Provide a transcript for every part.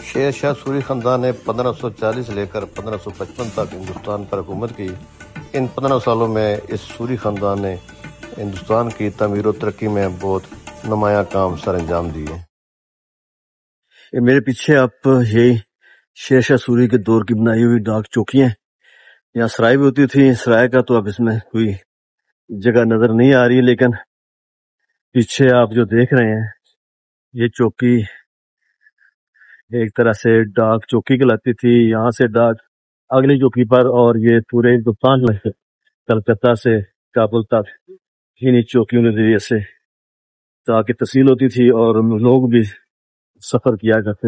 شیر شاہ سوری خاندان نے 1540 سے لے کر 1555 تک ہندوستان پر حکومت کی۔ ان 15 سالوں میں اس سوری خاندان نے ہندوستان کی تعمیر و ترقی میں بہت نمایاں کام سر انجام دیے۔ میرے پیچھے آپ یہ شیر شاہ سوری کے دور کی بنائی ہوئی ڈاک چوکیاں ہیں۔ یہاں سرائے بھی ہوتی تھی، سرائے کا تو اب اس میں کوئی جگہ نظر نہیں آ رہی، لیکن پیچھے آپ جو دیکھ رہے ہیں یہ چوکی ایک طرح سے ڈاک چوکی کہلاتی تھی۔ یہاں سے ڈاک اگلی چوکی پر، اور یہ پورے ہندوستان میں کلکتہ سے کابل تک انہی چوکیوں کے ذریعے سے تاکہ تحصیل ہوتی تھی اور لوگ بھی سفر کیا کرتے۔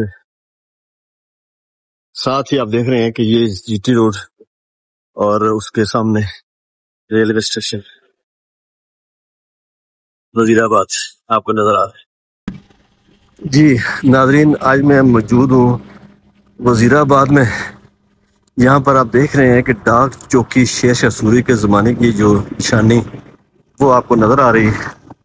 ساتھ ہی آپ دیکھ رہے ہیں کہ یہ جی ٹی روڈ اور اس کے سامنے ریلوے اسٹیشن وزیر آباد آپ کو نظر آ رہا ہے۔ جی ناظرین، آج میں موجود ہوں وزیر آباد میں۔ یہاں پر آپ دیکھ رہے ہیں کہ ڈاک چوکی شیر شاہ سوری کے زمانے کی جو نشانی وہ آپ کو نظر آ رہی ہے۔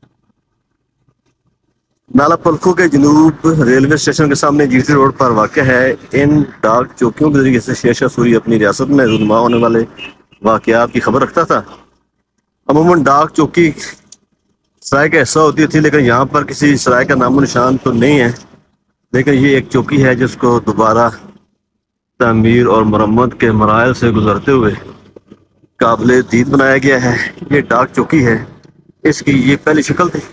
نالا پلکھو کے جنوب ریلوے اسٹیشن کے سامنے جی ٹی روڈ پر واقع ہے۔ ان ڈاک چوکیوں کے ذریعے سے شیر شاہ سوری اپنی ریاست میں رونما ہونے والے واقعات کی خبر رکھتا تھا۔ عموماً ڈاک چوکی سرائے کا حصہ ہوتی تھی، لیکن یہاں پر کسی سرائے کا نام و نشان تو نہیں ہے، لیکن یہ ایک چوکی ہے جس کو دوبارہ تعمیر اور مرمت کے مراحل سے گزرتے ہوئے قابل دید بنایا گیا ہے۔ یہ ڈاک چوکی ہے، اس کی یہ پہلی شکل تھی۔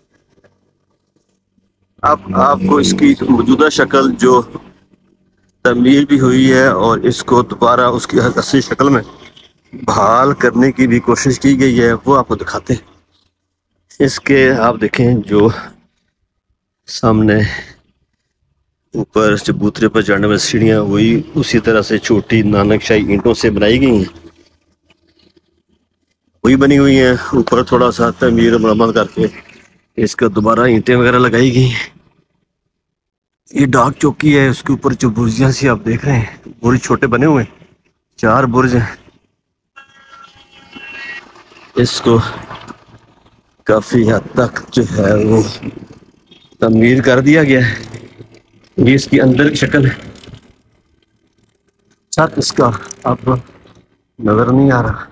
اب آپ کو اس کی موجودہ شکل جو تعمیر بھی ہوئی ہے اور اس کو دوبارہ اس کی اصلی شکل میں بحال کرنے کی بھی کوشش کی گئی ہے وہ آپ کو دکھاتے ہیں۔ اس کے آپ دیکھیں جو سامنے اوپر چبوترے پر چڑھنے والی سیڑھیاں وہی اسی طرح سے چھوٹی نانک شاہی اینٹوں سے بنائی گئی ہیں، وہی بنی ہوئی ہیں۔ اوپر تھوڑا سا تعمیر و مرمت کر کے اس کا دوبارہ اینٹیں وغیرہ لگائی گئی ہیں۔ یہ ڈاک چوکی ہے، اس کے اوپر جو برجیاں سی آپ دیکھ رہے ہیں، برج چھوٹے بنے ہوئے ہیں، 4 برج ہیں۔ اس کو کافی حد تک جو ہے وہ تعمیر کر دیا گیا ہے۔ یہ اس کی اندر کی شکل ہے۔ چھت اس کا اب نظر نہیں آ رہا،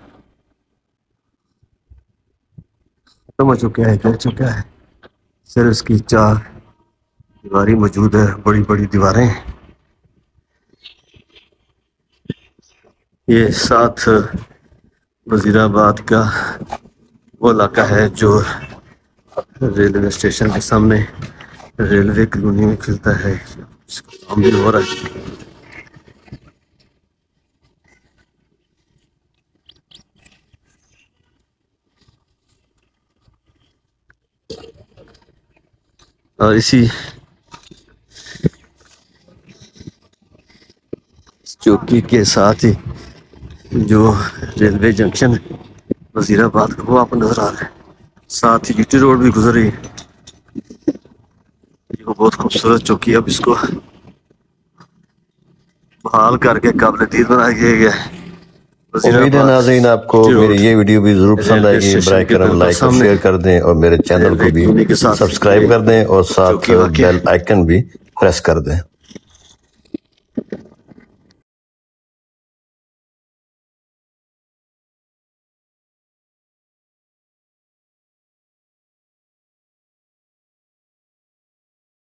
ختم ہو چکا ہے، گر چکا ہے، صرف اس کی 4 دیواری موجود ہے، بڑی بڑی دیواریں ہیں۔ یہ ساتھ وزیر آباد کا وہ علاقہ ہے جو ریلوے اسٹیشن کے سامنے ریلوے کالونی میں کھلتا ہے، اس کا کام بھی ہو رہا ہے۔ اور اسی چوکی کے ساتھ ہی جو ریلوے جنکشن ہے وزیر آباد کا وہ آپ کو نظر آ رہا ہے، ساتھ ہی جی ٹی روڈ بھی گزر رہی ہے۔ یہ بہت خوبصورت چوکی ہے، اب اس کو بحال کر کے قابل دید بنا دیا گیا ہے۔ امید ہے ناظرین آپ کو میری یہ ویڈیو بھی ضرور پسند آئے گی۔ برائے کرم لائک اور شیئر کر دیں اور میرے چینل کو بھی سبسکرائب کر دیں اور ساتھ بیل آئیکن بھی پریس کر دیں۔